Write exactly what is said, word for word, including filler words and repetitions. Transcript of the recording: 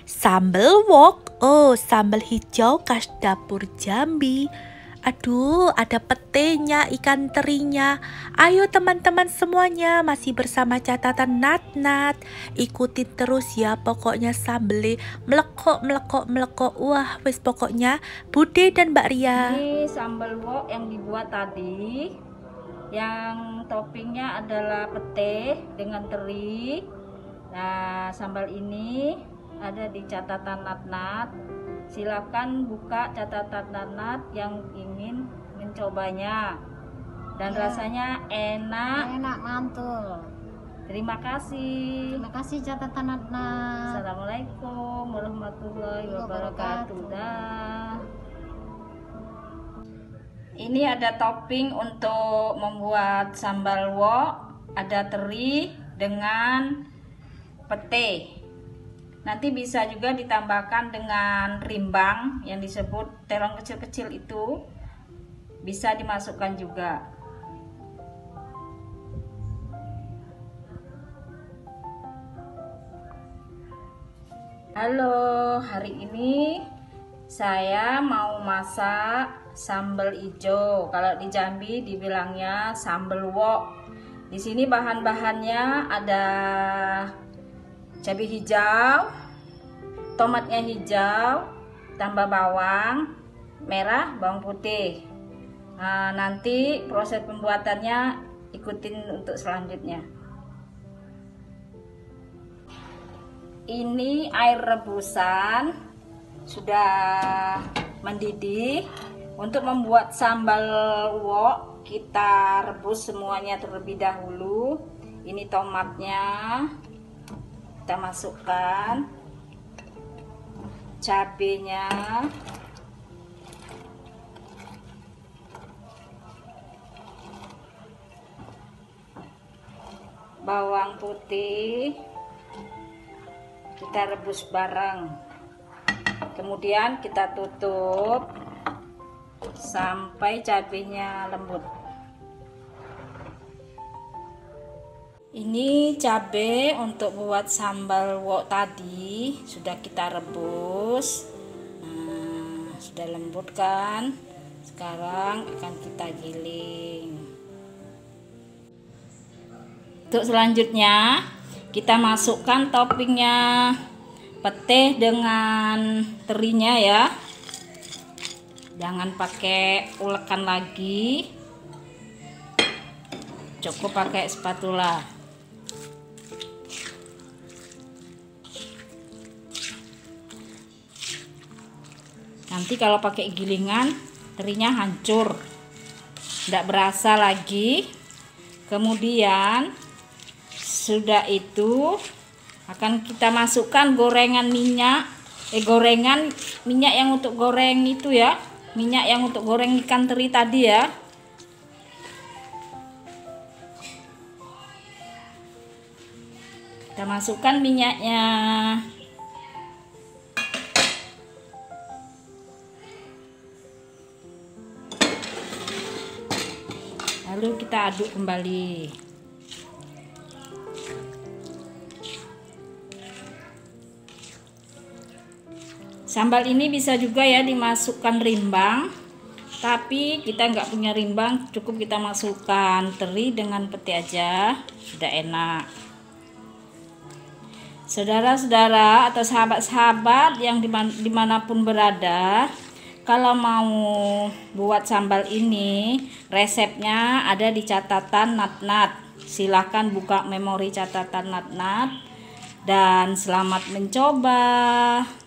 Sambal wok, oh sambal hijau khas dapur Jambi. Aduh, ada petenya, ikan terinya. Ayo teman-teman semuanya, masih bersama catatan Nat-Nat. Ikutin terus ya, pokoknya sambelnya melekok, melekok, melekok. Wah, wis pokoknya Bude dan Mbak Ria. Ini sambal wok yang dibuat tadi. Yang toppingnya adalah pete dengan teri. Nah, sambal ini ada di catatan Nat-Nat. Silakan buka catatan Nat-Nat yang ingin mencobanya, dan ya, rasanya enak, enak mantul. Terima kasih. Terima kasih catatan Nat-Nat. Assalamualaikum warahmatullahi wabarakatuh. Dah. Ini ada topping untuk membuat sambal wok, ada teri dengan pete. Nanti bisa juga ditambahkan dengan rimbang yang disebut terong kecil-kecil, itu bisa dimasukkan juga. Halo, hari ini saya mau masak sambal hijau. Kalau di Jambi dibilangnya sambal wok. Di sini bahan-bahannya ada cabai hijau, tomatnya hijau, tambah bawang merah, bawang putih. Nah, nanti proses pembuatannya ikutin untuk selanjutnya. Ini air rebusan sudah mendidih. Untuk membuat sambal wok, kita rebus semuanya terlebih dahulu. Ini tomatnya kita masukkan, cabenya, bawang putih, kita rebus bareng. Kemudian kita tutup sampai cabenya lembut. Ini cabai untuk buat sambal wok tadi sudah kita rebus. Nah, sudah lembut kan? Sekarang akan kita giling. Untuk selanjutnya kita masukkan toppingnya, pete dengan terinya ya. Jangan pakai ulekan lagi, cukup pakai spatula. Nanti kalau pakai gilingan, terinya hancur, tidak berasa lagi. Kemudian sudah itu akan kita masukkan gorengan minyak, eh gorengan minyak yang untuk goreng itu ya, minyak yang untuk goreng ikan teri tadi ya. Kita masukkan minyaknya. Lalu kita aduk kembali. Sambal ini bisa juga ya dimasukkan rimbang, tapi kita nggak punya rimbang, cukup kita masukkan teri dengan pete aja, sudah enak. Saudara-saudara atau sahabat-sahabat yang dimanapun berada, kalau mau buat sambal ini, resepnya ada di catatan Nat-Nat. Silahkan buka memori catatan Nat-Nat dan selamat mencoba.